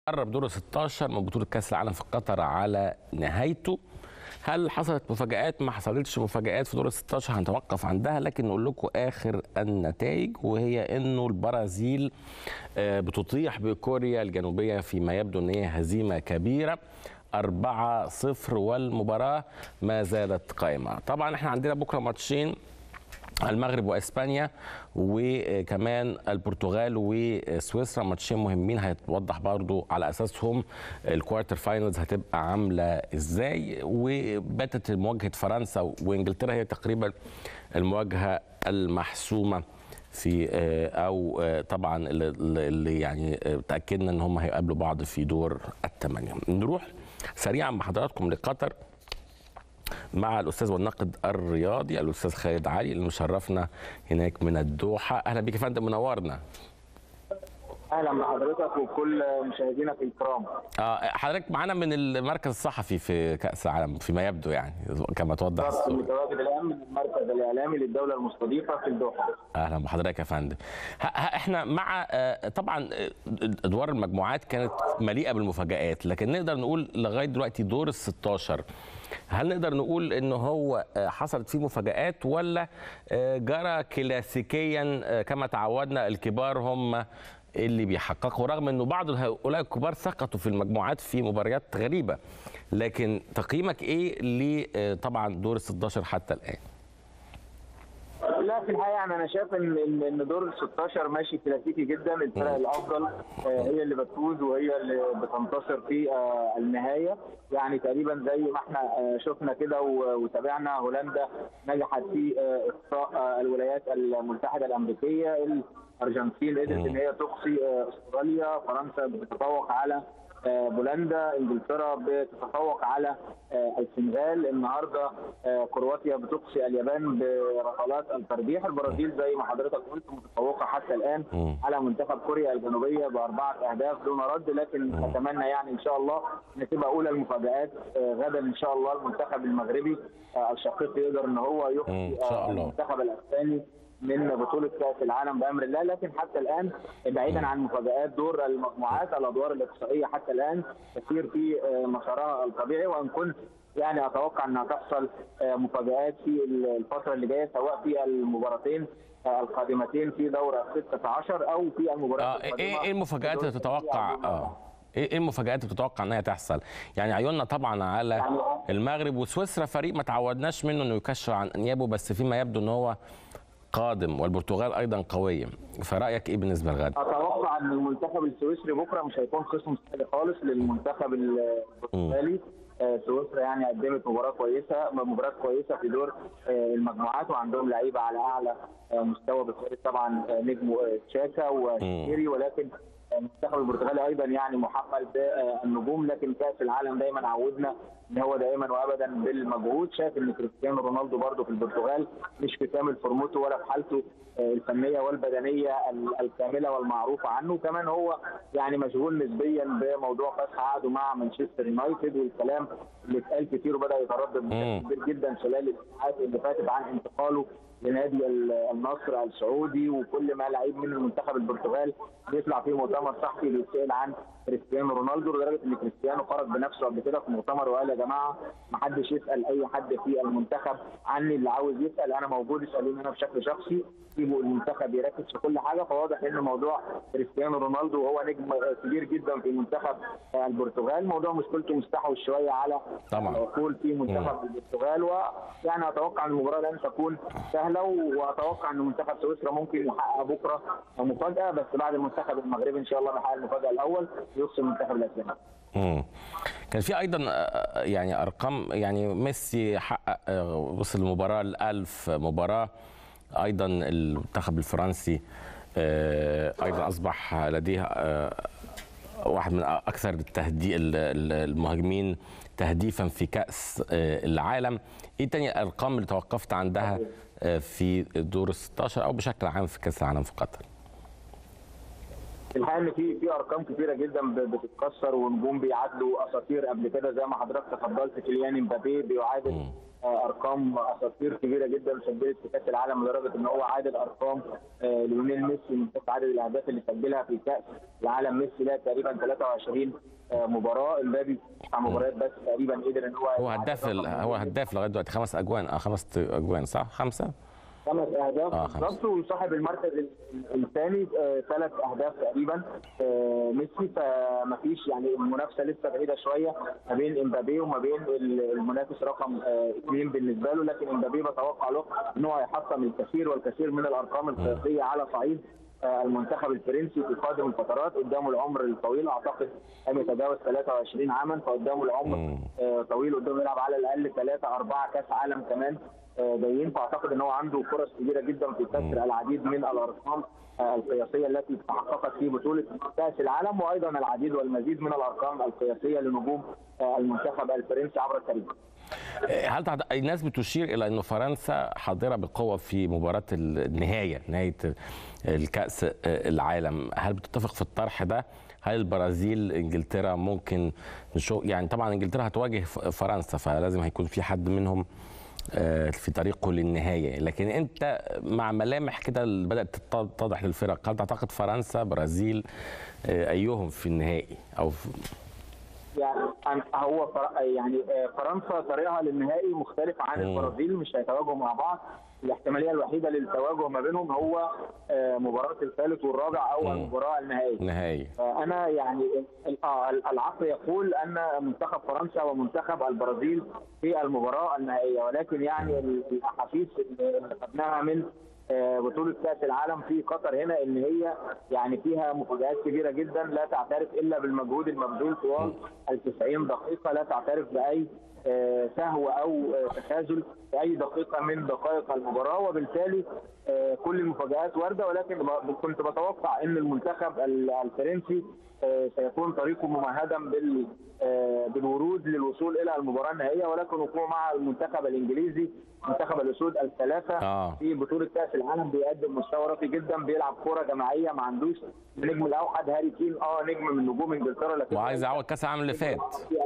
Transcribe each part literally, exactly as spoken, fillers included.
قرب دور ستاشر من بطولة كأس العالم في قطر على نهايته. هل حصلت مفاجآت؟ ما حصلتش مفاجآت في دور ستاشر، هنتوقف عندها، لكن نقول لكم آخر النتائج، وهي إنه البرازيل بتطيح بكوريا الجنوبية فيما يبدو إن هي هزيمة كبيرة أربعة صفر، والمباراة ما زالت قائمة. طبعا احنا عندنا بكرة ماتشين، المغرب واسبانيا، وكمان البرتغال وسويسرا، ماتشين مهمين هيتوضح برضو على اساسهم الكوارتر فاينلز هتبقى عامله ازاي. وباتت مواجهه فرنسا وانجلترا هي تقريبا المواجهه المحسومه في او طبعا اللي يعني تاكدنا ان هم هيقابلوا بعض في دور الثمانيه. نروح سريعا بحضراتكم لقطر مع الاستاذ والناقد الرياضي الاستاذ خالد علي اللي مشرفنا هناك من الدوحه. اهلا بك يا فندم، منورنا. اهلا بحضرتك وكل مشاهدينك الكرام. اه حضرتك معانا من المركز الصحفي في كاس العالم فيما يبدو، يعني كما توضح الصوره. متواجد الان من المركز الاعلامي للدوله المستضيفه في الدوحه. اهلا بحضرتك يا فندم. احنا مع طبعا ادوار المجموعات كانت مليئه بالمفاجآت، لكن نقدر نقول لغايه دلوقتي دور ال ستاشر هل نقدر نقول ان هو حصلت فيه مفاجآت، ولا جرى كلاسيكيا كما تعودنا الكبار هم اللي بيحققوا، رغم انه بعض هؤلاء الكبار سقطوا في المجموعات في مباريات غريبه، لكن تقييمك ايه ل طبعا دور ال ستاشر حتى الان؟ لا في الحقيقه يعني انا شايف ان ان دور ال ستاشر ماشي كلاسيكي جدا، الفرق الافضل هي اللي بتفوز وهي اللي بتنتصر في النهايه، يعني تقريبا زي ما احنا شفنا كده وتابعنا. هولندا نجحت في اقصاء الولايات المتحده الامريكيه، الارجنتين قدرت ان هي تقصي استراليا، فرنسا بتتفوق على بولندا، انجلترا بتتفوق على السنغال، النهارده كرواتيا بتقصي اليابان بركلات الترجيح، البرازيل زي ما حضرتك قلت متفوقه حتى الان على منتخب كوريا الجنوبيه باربعه اهداف دون رد، لكن اتمنى يعني ان شاء الله ان تبقى اولى المفاجآت غدا ان شاء الله المنتخب المغربي الشقيق يقدر ان هو يقصي المنتخب الاسباني من بطولة كأس العالم بأمر الله. لكن حتى الآن بعيدا عن مفاجآت دور المجموعات، الأدوار الإقصائية حتى الآن تسير في مسارها الطبيعي، وإن كنت يعني أتوقع أنها تحصل مفاجآت في الفترة اللي جاية سواء في المباراتين القادمتين في دور الستة عشر أو في المباريات آه القادمة. إيه المفاجآت اللي تتوقع آه ايه المفاجآت اللي بتتوقع انها تحصل؟ يعني عيوننا طبعا على المغرب وسويسرا، فريق ما تعودناش منه انه يكشر عن انيابه، بس فيما يبدو ان هو قادم، والبرتغال ايضا قويه، فرايك ايه بالنسبه لغد؟ اتوقع ان المنتخب السويسري بكره مش هيكون خصم سهل خالص للمنتخب البرتغالي. سويسرا يعني قدمت مباراه كويسه مباراه كويسه في دور المجموعات، وعندهم لعيبه على اعلى مستوى بقياده طبعا نجم تشاكا وشيري، ولكن المنتخب البرتغالي ايضا يعني محمل بالنجوم، لكن كاس العالم دايما عودنا ان هو دائما وابدا بالمجهود. شايف ان كريستيانو رونالدو برضه في البرتغال مش في كامل فورمته ولا في حالته الفنيه والبدنيه الكامله والمعروفه عنه، كمان هو يعني مشغول نسبيا بموضوع فسخ عقده مع مانشستر يونايتد، والكلام اللي اتقال كتير وبدا يتردد بشكل كبير جدا خلال الساعات اللي فاتت عن انتقاله لنادي النصر السعودي، وكل ما لعيب من المنتخب البرتغال بيطلع فيه مؤتمر صحفي بيتسال عن كريستيانو رونالدو، لدرجه ان كريستيانو خرج بنفسه قبل كده في مؤتمر وقال يا جماعه ما حدش يسال اي حد في المنتخب عني، اللي عاوز يسال انا موجود، اسالوني انا بشكل شخصي، سيبوا المنتخب يركز في كل حاجه. فواضح ان موضوع كريستيانو رونالدو وهو نجم كبير جدا في منتخب البرتغال، موضوع مشكلته مستحوذ شويه على طول في منتخب مم. البرتغال، ويعني اتوقع ان المباراه لن تكون سهله، واتوقع ان منتخب سويسرا ممكن يحقق بكره مفاجاه، بس بعد المنتخب المغربي ان شاء الله بيحقق المفاجاه الاول يوصل المنتخب الاسباني. امم كان في ايضا يعني ارقام، يعني ميسي حقق وصل المباراه الألف مباراه، ايضا المنتخب الفرنسي ايضا اصبح لديه واحد من اكثر التهدي المهاجمين تهديفا في كاس العالم. ايه تاني الارقام اللي توقفت عندها في دور ال ستاشر او بشكل عام في كاس العالم في قطر؟ الحقيقه ان في في ارقام كثيره جدا بتتكسر، ونجوم بيعادلوا اساطير قبل كده زي ما حضرتك تفضلت، كيليان امبابي بيعادل ارقام اساطير كبيره جدا سجلت في كاس العالم، لدرجه ان هو عادل ارقام ليونيل ميسي من حيث عدد الاهداف اللي سجلها في كاس العالم. ميسي لعب تقريبا ثلاثة وعشرين مباراه، امبابي تسع مباريات بس تقريبا قدر ان هو هو هداف هو هداف لغايه دلوقتي، خمس اجوان اه خمس اجوان صح؟ خمسه خمس اهداف آه بالظبط، وصاحب المركز الثاني ثلاث آه اهداف تقريبا آه ميسي. فما فيش يعني المنافسه لسه بعيده شويه ما بين امبابي وما بين المنافس رقم آه اثنين بالنسبه له، لكن امبابي بتوقع له ان هو هيحطم الكثير والكثير من الارقام القياسيه على صعيد آه المنتخب الفرنسي في قادم الفترات. قدامه العمر الطويل، اعتقد لم يتجاوز ثلاثة وعشرين عاما، فقدامه العمر آه طويل، قدامه يلعب على الاقل ثلاثه اربعه كاس عالم كمان جايين. فاعتقد ان هو عنده فرص كبيره جدا في كسر العديد من الارقام القياسيه التي تحققت في بطوله كاس العالم، وايضا العديد والمزيد من الارقام القياسيه لنجوم المنتخب الفرنسي عبر التاريخ. هل الناس بتشير الى انه فرنسا حاضره بقوه في مباراه النهايه نهايه الكاس العالم؟ هل بتتفق في الطرح ده؟ هل البرازيل انجلترا ممكن نشوف؟ يعني طبعا انجلترا هتواجه فرنسا، فلازم هيكون في حد منهم في طريقه للنهايه، لكن انت مع ملامح كده بدات تتضح للفرق، هل تعتقد فرنسا برازيل ايهم في النهائي او في... يعني هو يعني فرنسا طريقها للنهائي مختلف عن البرازيل، مش هيتواجهوا مع بعض. الاحتماليه الوحيده للتواجه ما بينهم هو مباراه الثالث والرابع او المباراه النهائيه. نهائي. انا يعني العقل يقول ان منتخب فرنسا ومنتخب البرازيل في المباراه النهائيه، ولكن يعني الاحاسيس اللي خدناها من بطوله كاس العالم في قطر هنا ان هي يعني فيها مفاجآت كبيره جدا، لا تعترف الا بالمجهود المبذول طوال التسعين دقيقه، لا تعترف باي سهو او تخاذل في اي دقيقه من دقائق المباراه، وبالتالي كل المفاجآت وارده. ولكن كنت بتوقع ان المنتخب الفرنسي سيكون طريقه ممهدا بال بالورود للوصول الى المباراه النهائيه، ولكن وقوعه مع المنتخب الانجليزي منتخب الاسود الثلاثه آه. في بطوله كاس العالم بيقدم مستوى راقي جدا، بيلعب كره جماعيه، ما عندوش النجم الاوحد هاري كين اه نجم من نجوم انجلترا، لكن وعايز يعوض كاس العالم اللي فات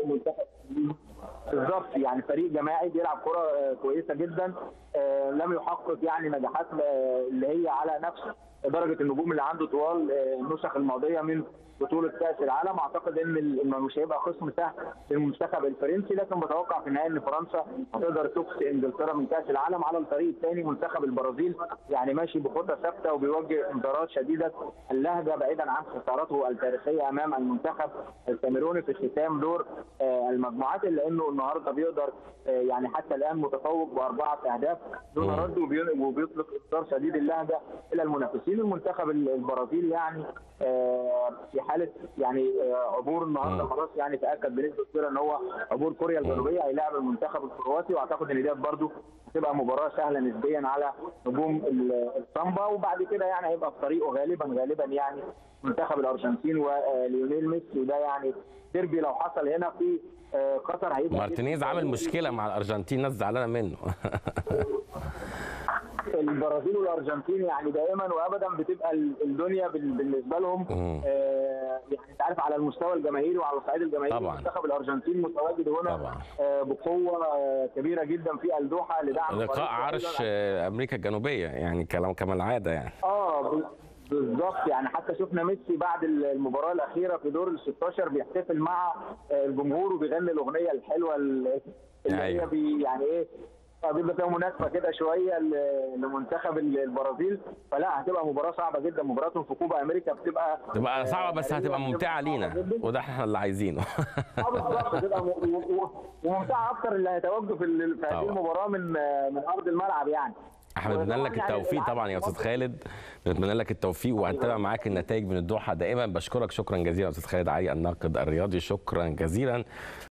بالظبط. يعني فريق جماعي بيلعب كره كويسه جدا، آه لم يحقق يعني نجاحات اللي هي على نفس درجه النجوم اللي عنده طوال النسخ الماضيه من بطوله كاس العالم. اعتقد ان مش هيبقى خصم سهل للمنتخب الفرنسي، لكن بتوقع في النهايه ان فرنسا هتقدر تقصي انجلترا من كاس العالم. على الفريق الثاني منتخب البرازيل يعني ماشي بخطى ثابته وبيواجه انذارات شديده اللهجه بعيدا عن خسارته التاريخيه امام المنتخب الكاميروني في ختام دور المجموعات، الا انه النهارده بيقدر يعني حتى الان متفوق باربعه اهداف دون رد، وبيطلق انذار شديد اللهجه الى المنافسين. المنتخب البرازيلي يعني في حاله يعني عبور النهارده خلاص يعني تاكد بنسبه كبيره ان هو عبور كوريا الجنوبيه، هيلاعب المنتخب الكرواتي، واعتقد ان دي برضه هتبقى مباراه سهله نسبيا على نجوم السامبا. وبعد كده يعني هيبقى في طريقه غالبا غالبا يعني منتخب الارجنتين وليونيل ميسي، وده يعني ديربي لو حصل هنا في قطر هيبقى مارتينيز عامل مشكله مع الارجنتين، ناس زعلانه منه. البرازيل والارجنتين يعني دائما وابدا بتبقى الدنيا بالنسبه لهم آه يعني انت عارف على المستوى الجماهيري وعلى الصعيد الجماهيري منتخب الارجنتين متواجد هنا طبعا. آه بقوه آه كبيره جدا في الدوحه لدعم لقاء عرش امريكا الجنوبيه يعني كلام كما العاده يعني اه بالظبط. يعني حتى شفنا ميسي بعد المباراه الاخيره في دور ال ستاشر بيحتفل مع الجمهور وبيغني الاغنيه الحلوه اللي هي بي يعني ايه بيبقى فيها مناسبه كده شويه لمنتخب البرازيل. فلا هتبقى مباراه صعبه جدا، مباراتهم في كوبا امريكا بتبقى تبقى صعبه بس هتبقى ممتعه لينا، وده احنا اللي عايزينه. اه بالظبط، هتبقى وممتعه اكتر اللي هيتواجدوا في هذه المباراه من من ارض الملعب يعني. احنا بنتمنى لك التوفيق طبعا يا استاذ خالد، بنتمنى لك التوفيق وهنتابع معاك النتائج من الدوحه دائما. بشكرك شكرا جزيلا استاذ خالد علي الناقد الرياضي، شكرا جزيلا.